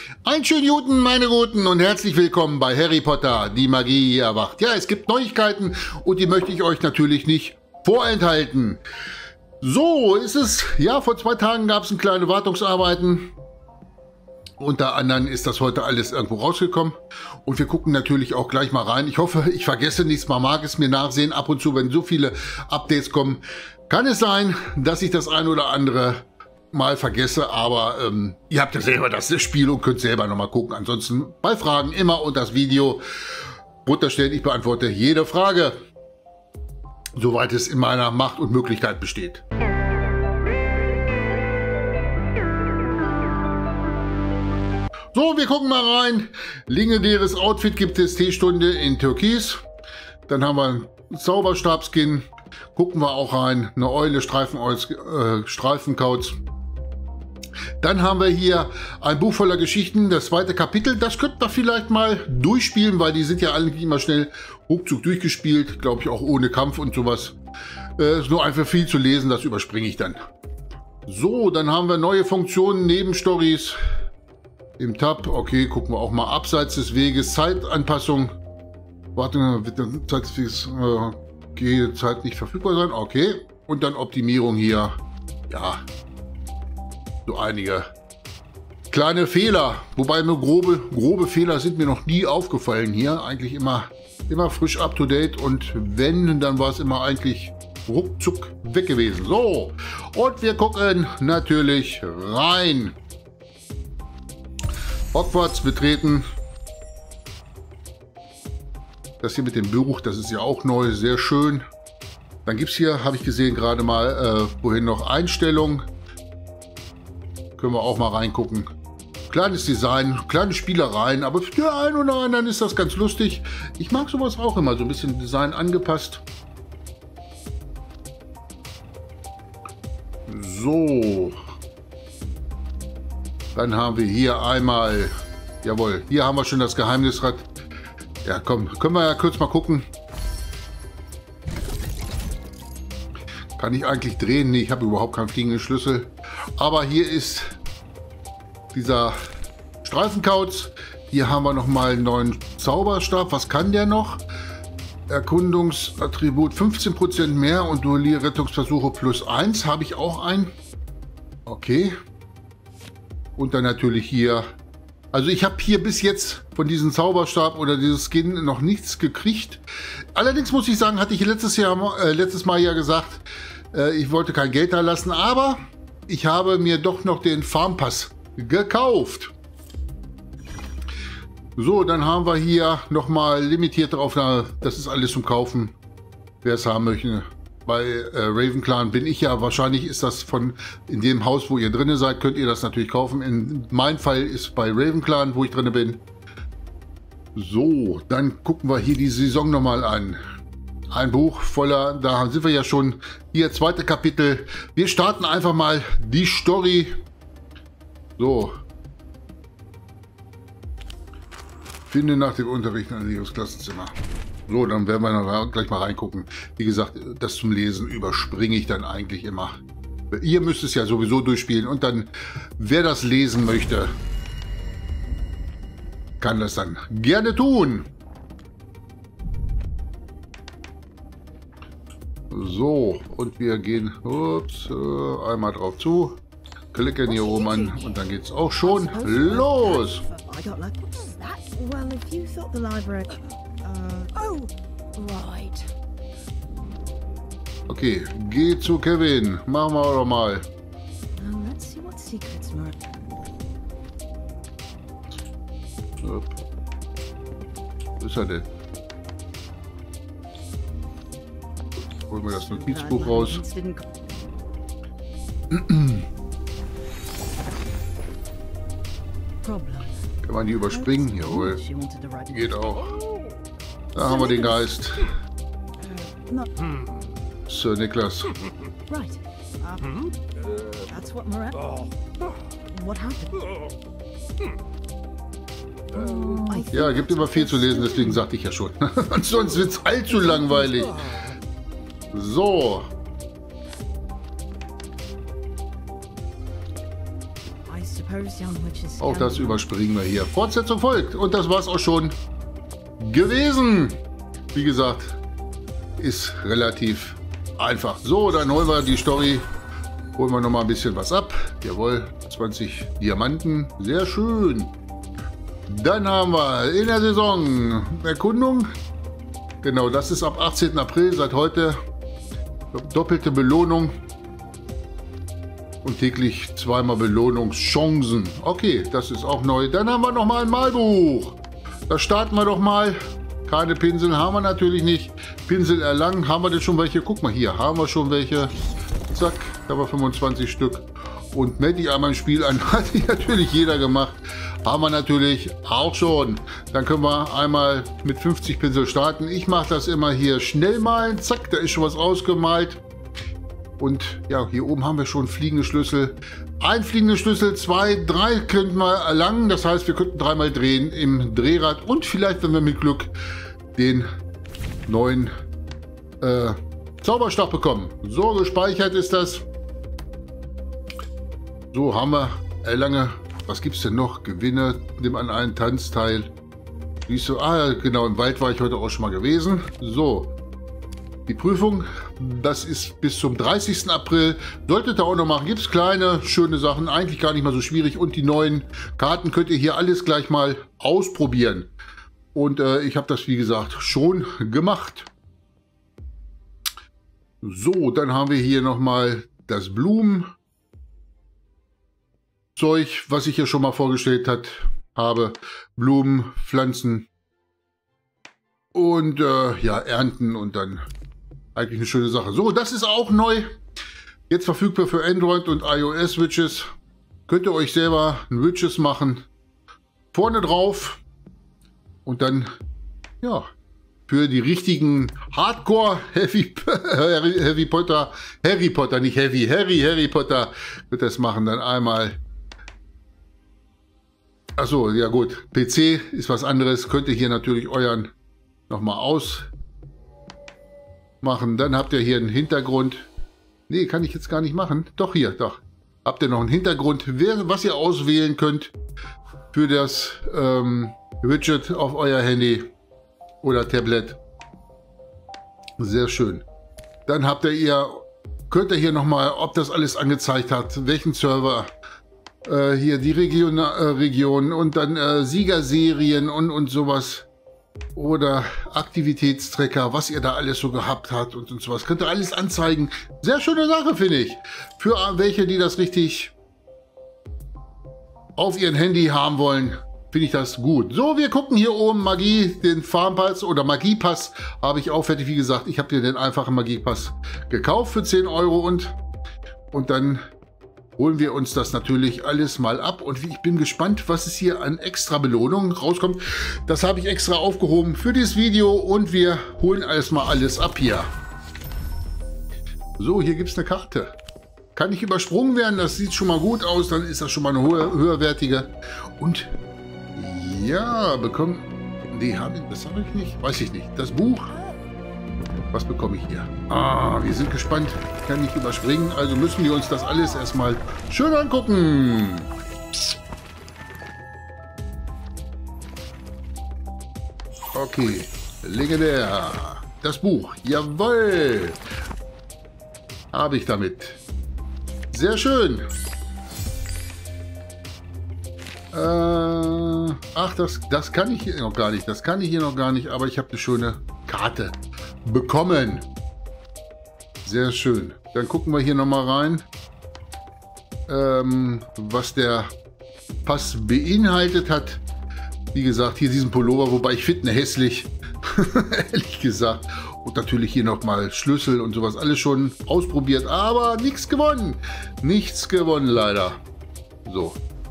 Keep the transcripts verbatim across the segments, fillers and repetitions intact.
Einen schönen Guten, meine Guten, und herzlich willkommen bei Harry Potter, die Magie erwacht. Ja, es gibt Neuigkeiten und die möchte ich euch natürlich nicht vorenthalten. So ist es. Ja, vor zwei Tagen gab es ein kleine Wartungsarbeiten. Unter anderem ist das heute alles irgendwo rausgekommen. Und wir gucken natürlich auch gleich mal rein. Ich hoffe, ich vergesse nichts. Man mag es mir nachsehen. Ab und zu, wenn so viele Updates kommen, kann es sein, dass ich das ein oder andere mal vergesse. Aber ähm, ihr habt ja selber das Spiel und könnt selber nochmal gucken. Ansonsten bei Fragen immer unter das Video runterstellen. Ich beantworte jede Frage, soweit es in meiner Macht und Möglichkeit besteht. So, wir gucken mal rein. Legendäres Outfit gibt es Teestunde in Türkis. Dann haben wir einen Zauberstab-Skin. Gucken wir auch rein. Eine Eule, Streifenholz, äh, Streifenkauz. Dann haben wir hier ein Buch voller Geschichten, das zweite Kapitel. Das könnten wir vielleicht mal durchspielen, weil die sind ja eigentlich immer schnell ruckzuck durchgespielt. Glaube ich auch ohne Kampf und sowas. Äh, ist nur einfach viel zu lesen, das überspringe ich dann. So, dann haben wir neue Funktionen, Nebenstories. Im Tab, okay, gucken wir auch mal abseits des Weges, Zeitanpassung. Warte, wird dann Zeit, okay, Zeit nicht verfügbar sein, okay. Und dann Optimierung hier, ja, so einige kleine Fehler. Wobei mir grobe, grobe Fehler sind mir noch nie aufgefallen hier. Eigentlich immer, immer frisch up to date und wenn, dann war es immer eigentlich ruckzuck weg gewesen. So, und wir gucken natürlich rein. Hogwarts betreten. Das hier mit dem Buch, das ist ja auch neu, sehr schön. Dann gibt es hier, habe ich gesehen, gerade mal äh, wohin noch Einstellungen. Können wir auch mal reingucken. Kleines Design, kleine Spielereien, aber für den einen oder anderen ist das ganz lustig. Ich mag sowas auch immer, so ein bisschen Design angepasst. So. Dann haben wir hier einmal, jawohl, hier haben wir schon das Geheimnisrad. Ja, komm, können wir ja kurz mal gucken. Kann ich eigentlich drehen? Nee, ich habe überhaupt keinen fliegenden Schlüssel. Aber hier ist dieser Streifenkauz. Hier haben wir nochmal einen neuen Zauberstab. Was kann der noch? Erkundungsattribut fünfzehn Prozent mehr und Duellierrettungsversuche plus eins. Habe ich auch einen. Okay. Und dann natürlich hier, also ich habe hier bis jetzt von diesem Zauberstab oder dieses Skin noch nichts gekriegt. Allerdings muss ich sagen, hatte ich letztes Jahr, äh, letztes Mal ja gesagt, äh, ich wollte kein Geld da lassen, aber ich habe mir doch noch den Farmpass gekauft. So, dann haben wir hier nochmal limitiert drauf, das ist alles zum Kaufen, wer es haben möchte. Bei äh, Ravenclan bin ich ja, wahrscheinlich ist das von in dem Haus, wo ihr drin seid, könnt ihr das natürlich kaufen. In meinem Fall ist bei Ravenclan, wo ich drin bin. So, dann gucken wir hier die Saison nochmal an. Ein Buch voller, da sind wir ja schon, hier zweite Kapitel. Wir starten einfach mal die Story. So. Finde nach dem Unterricht ein leeres Klassenzimmer. So, dann werden wir noch gleich mal reingucken. Wie gesagt, das zum Lesen überspringe ich dann eigentlich immer. Ihr müsst es ja sowieso durchspielen und dann, wer das lesen möchte, kann das dann gerne tun. So, und wir gehen ups, äh, einmal drauf zu, klicken hier oben an und dann geht es auch schon los. Okay, geh zu Kevin. Machen wir doch mal. Wo ist er denn? Holen wir das Notizbuch raus. Kann man die überspringen? Jawohl. Geht auch. Da haben wir den Geist. Sir Nicholas. Ja, gibt immer viel zu lesen, deswegen sagte ich ja schon. Sonst wird es allzu langweilig. So. Auch das überspringen wir hier. Fortsetzung folgt. Und das war's auch schon gewesen. Wie gesagt, ist relativ einfach. So, dann holen wir die Story. Holen wir noch mal ein bisschen was ab. Jawohl, zwanzig Diamanten. Sehr schön. Dann haben wir in der Saison Erkundung. Genau, das ist ab achtzehnten April, seit heute. Doppelte Belohnung. Und täglich zweimal Belohnungschancen. Okay, das ist auch neu. Dann haben wir noch mal ein Malbuch. Das starten wir doch mal. Keine Pinsel haben wir natürlich nicht. Pinsel erlangen. Haben wir denn schon welche? Guck mal hier. Haben wir schon welche. Zack. Da haben wir fünfundzwanzig Stück. Und melde ich einmal im Spiel an. Hat natürlich jeder gemacht. Haben wir natürlich auch schon. Dann können wir einmal mit fünfzig Pinsel starten. Ich mache das immer hier schnell malen. Zack, da ist schon was ausgemalt. Und ja, hier oben haben wir schon fliegende Schlüssel. Ein fliegender Schlüssel, zwei, drei könnten wir erlangen. Das heißt, wir könnten dreimal drehen im Drehrad. Und vielleicht, wenn wir mit Glück den neuen äh, Zauberstab bekommen. So, gespeichert ist das. So, haben wir erlange. Was gibt es denn noch? Gewinne, nimm an einen Tanz teil. Siehst du, ah, genau, im Wald war ich heute auch schon mal gewesen. So. Die Prüfung, das ist bis zum dreißigsten April. Solltet ihr auch noch machen. Gibt es kleine, schöne Sachen. Eigentlich gar nicht mal so schwierig. Und die neuen Karten könnt ihr hier alles gleich mal ausprobieren. Und äh, ich habe das, wie gesagt, schon gemacht. So, dann haben wir hier nochmal das Blumenzeug, was ich hier schon mal vorgestellt hat, habe. Blumen, Pflanzen und äh, ja, ernten und dann... Eigentlich eine schöne Sache. So, das ist auch neu. Jetzt verfügbar für Android und iOS-Widgets. Könnt ihr euch selber ein Widget machen. Vorne drauf. Und dann, ja, für die richtigen Hardcore Heavy, Heavy Potter, Harry Potter, nicht Heavy, Harry, Harry Potter, wird das machen. Dann einmal. Achso, ja gut. P C ist was anderes. Könnt ihr hier natürlich euren nochmal aus. machen. Dann habt ihr hier einen Hintergrund. Nee, kann ich jetzt gar nicht machen. Doch, hier, doch. Habt ihr noch einen Hintergrund, was ihr auswählen könnt für das ähm, Widget auf euer Handy oder Tablet. Sehr schön. Dann habt ihr ihr, könnt ihr hier nochmal, ob das alles angezeigt hat, welchen Server, äh, hier die Region, äh, Region und dann äh, Siegerserien und, und sowas. Oder Aktivitätstracker, was ihr da alles so gehabt habt und, und sowas. Könnt ihr alles anzeigen. Sehr schöne Sache, finde ich. Für welche, die das richtig auf ihrem Handy haben wollen, finde ich das gut. So, wir gucken hier oben Magie, den Farmpass oder Magiepass habe ich auch fertig. Wie gesagt, ich habe dir den einfachen Magiepass gekauft für zehn Euro und, und dann holen wir uns das natürlich alles mal ab. Und ich bin gespannt, was es hier an extra Belohnungen rauskommt. Das habe ich extra aufgehoben für dieses Video und wir holen erstmal alles ab hier. So, hier gibt es eine Karte. Kann nicht übersprungen werden, das sieht schon mal gut aus, dann ist das schon mal eine hohe, höherwertige. Und ja, bekommen... Nee, hab ich, das habe ich nicht, weiß ich nicht. Das Buch... Was bekomme ich hier? Ah, wir sind gespannt. Kann nicht überspringen, also müssen wir uns das alles erstmal schön angucken. Okay, legendär. Das Buch, jawohl. Habe ich damit. Sehr schön. Äh, ach, das, das kann ich hier noch gar nicht. Das kann ich hier noch gar nicht, aber ich habe eine schöne Karte bekommen. Sehr schön. Dann gucken wir hier noch mal rein, ähm, was der Pass beinhaltet hat. Wie gesagt, hier diesen Pullover, wobei ich finde ihn hässlich, ehrlich gesagt. Und natürlich hier noch mal Schlüssel und sowas, alles schon ausprobiert, aber nichts gewonnen. Nichts gewonnen, leider. So.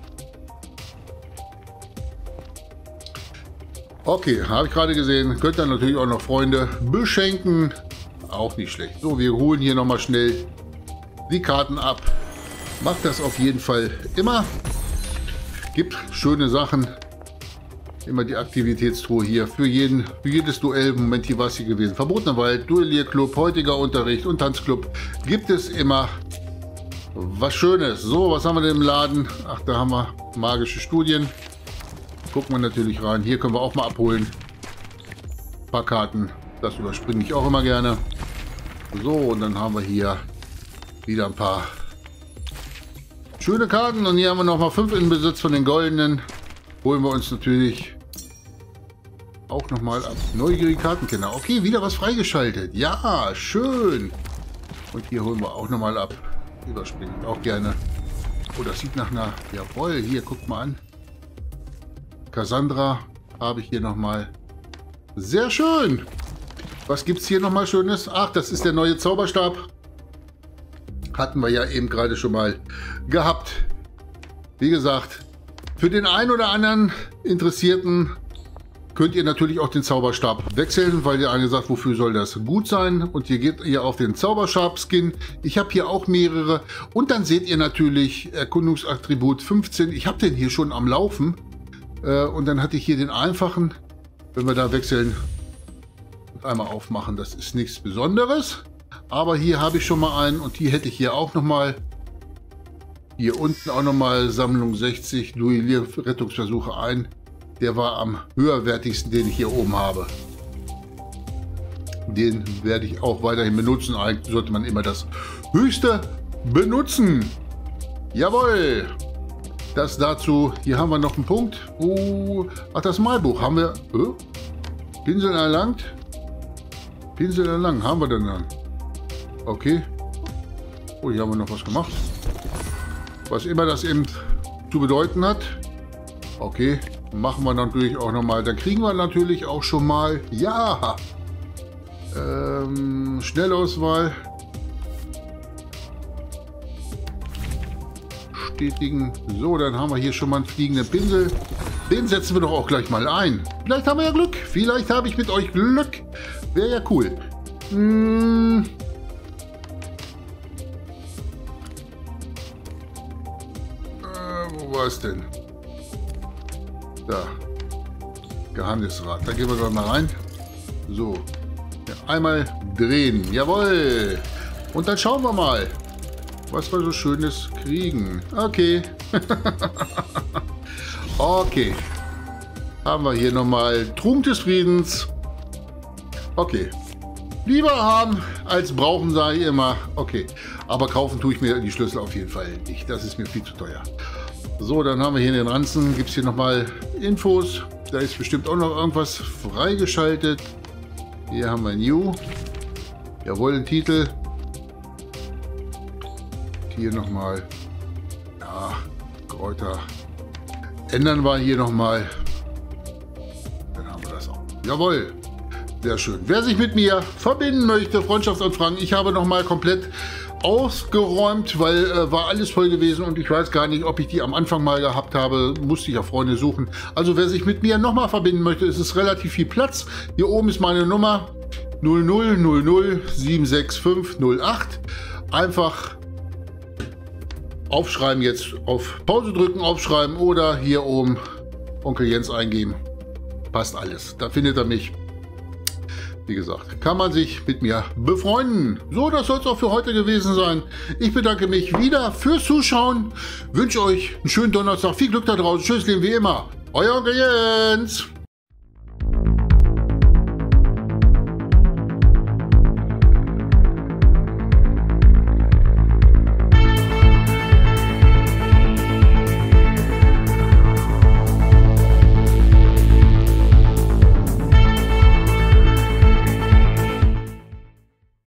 Okay, habe ich gerade gesehen. Könnt ihr natürlich auch noch Freunde beschenken. Auch nicht schlecht. So, wir holen hier nochmal schnell die Karten ab. Macht das auf jeden Fall immer. Gibt schöne Sachen. Immer die Aktivitätstruhe hier für jeden, für jedes Duell. Moment, hier war es hier gewesen. Verbotener Wald, Duellierclub, heutiger Unterricht und Tanzclub. Gibt es immer Was Schönes. So, was haben wir denn im Laden? Ach, da haben wir magische Studien. Gucken wir natürlich rein. Hier können wir auch mal abholen. Ein paar Karten. Das überspringe ich auch immer gerne. So, und dann haben wir hier wieder ein paar schöne Karten. Und hier haben wir noch mal fünf in Besitz von den goldenen. Holen wir uns natürlich auch noch mal ab. Neugierige Kartenkenner. Okay, wieder was freigeschaltet. Ja, schön. Und hier holen wir auch noch mal ab. Überspringen auch gerne. Oh, das sieht nach einer... Jawohl, hier, guckt mal an. Cassandra habe ich hier noch mal. Sehr schön. Was gibt es hier noch mal Schönes? Ach, das ist der neue Zauberstab. Hatten wir ja eben gerade schon mal gehabt. Wie gesagt, für den einen oder anderen Interessierten könnt ihr natürlich auch den Zauberstab wechseln, weil der eine sagt, wofür soll das gut sein? Und hier geht ihr auf den Zauberstab-Skin. Ich habe hier auch mehrere. Und dann seht ihr natürlich Erkundungsattribut fünfzehn. Ich habe den hier schon am Laufen. Und dann hatte ich hier den einfachen. Wenn wir da wechseln und einmal aufmachen, das ist nichts Besonderes. Aber hier habe ich schon mal einen und die hätte ich hier auch noch mal. Hier unten auch noch mal Sammlung sechzig, Duellierrettungsversuche ein. Der war am höherwertigsten, den ich hier oben habe. Den werde ich auch weiterhin benutzen. Eigentlich sollte man immer das Höchste benutzen. Jawohl. Das dazu. Hier haben wir noch einen Punkt. Oh, ach, das Malbuch haben wir. Oh, Pinsel erlangt. Pinsel erlangt. Haben wir denn dann? Okay. Oh, hier haben wir noch was gemacht. Was immer das eben zu bedeuten hat. Okay. Machen wir natürlich auch nochmal. Dann kriegen wir natürlich auch schon mal. Ja. Ähm, Schnellauswahl. Bestätigen. So, dann haben wir hier schon mal einen fliegenden Pinsel. Den setzen wir doch auch gleich mal ein. Vielleicht haben wir ja Glück. Vielleicht habe ich mit euch Glück. Wäre ja cool. Hm. Äh, wo war es denn? Da. Geheimnisrat. Da gehen wir doch mal rein. So. Ja, einmal drehen. Jawohl. Und dann schauen wir mal, was wir so Schönes kriegen. Okay. Okay. Haben wir hier nochmal Trunk des Friedens. Okay. Lieber haben als brauchen, sage ich immer. Okay. Aber kaufen tue ich mir die Schlüssel auf jeden Fall nicht. Das ist mir viel zu teuer. So, dann haben wir hier den Ranzen. Gibt es hier nochmal Infos. Da ist bestimmt auch noch irgendwas freigeschaltet. Hier haben wir New. Jawohl, den Titel. Hier nochmal. Ja, Kräuter. Ändern wir hier nochmal. Dann haben wir das auch. Jawohl. Sehr schön. Wer sich mit mir verbinden möchte, Freundschaftsanfragen. Ich habe nochmal komplett ausgeräumt, weil äh, war alles voll gewesen und ich weiß gar nicht, ob ich die am Anfang mal gehabt habe. Musste ich ja Freunde suchen. Also wer sich mit mir nochmal verbinden möchte, ist es relativ viel Platz. Hier oben ist meine Nummer null null null null sieben sechs fünf null acht. Einfach aufschreiben, jetzt auf Pause drücken, aufschreiben oder hier oben Onkel Jens eingeben. Passt alles. Da findet er mich. Wie gesagt, kann man sich mit mir befreunden. So, das soll es auch für heute gewesen sein. Ich bedanke mich wieder fürs Zuschauen. Wünsche euch einen schönen Donnerstag. Viel Glück da draußen. Tschüss, wie immer. Euer Onkel Jens.